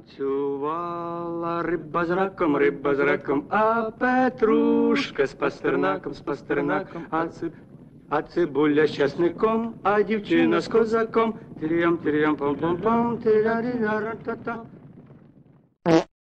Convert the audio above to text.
Танцювала риба з раком, а Петрушка з пастернаком, а цибуля з часником, а дівчина з козаком. Тирям, тирям, пам-пам-пам, тиря-ря-ра-та-та.